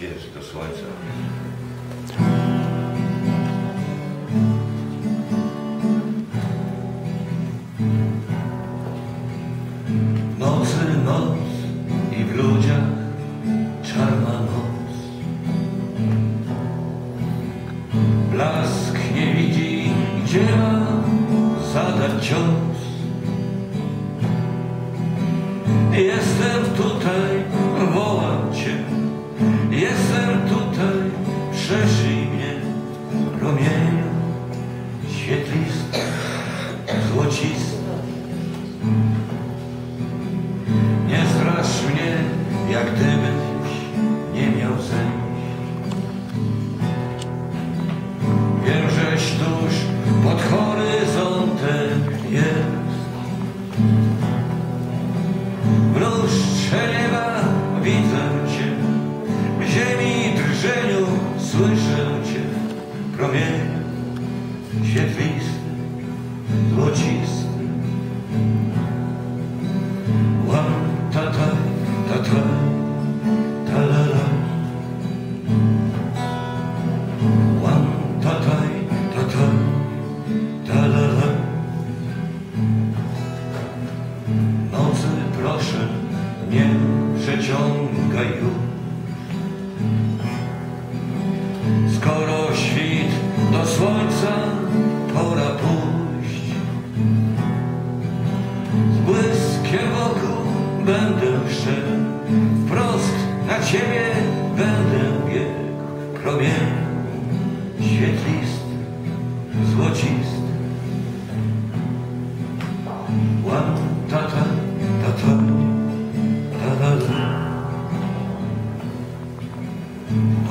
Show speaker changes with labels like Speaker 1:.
Speaker 1: wiesz, do słońca. Nocy noc i w ludziach czarna noc. Blask nie widzi, gdzie ma zadać cios. Jestem tutaj, wołam cię. Jestem tutaj, przeszyj mnie promieniu świetliste, złociste. Nie strasz mnie, jak gdybyś nie miał zejść. Wiem, żeś tuż pod horyzontem jest. W lustrze nieba widzę cię, w ziemi drżeniu słyszę cię. Promienie świetlisty, złocisty. Łam, ta, ta, ta, ta, ta, la, la. Łam, ta, ta, ta, ta, ta, la, la. Nocy proszę, nie przeciągaj już. Skoro świt do słońca pora pójść, z błyskiem wokół będę szedł, wprost na ciebie będę biegł. Promień świetlisty, złocisty. Łam, ta, ta, ta, ta, ta, ta, ta.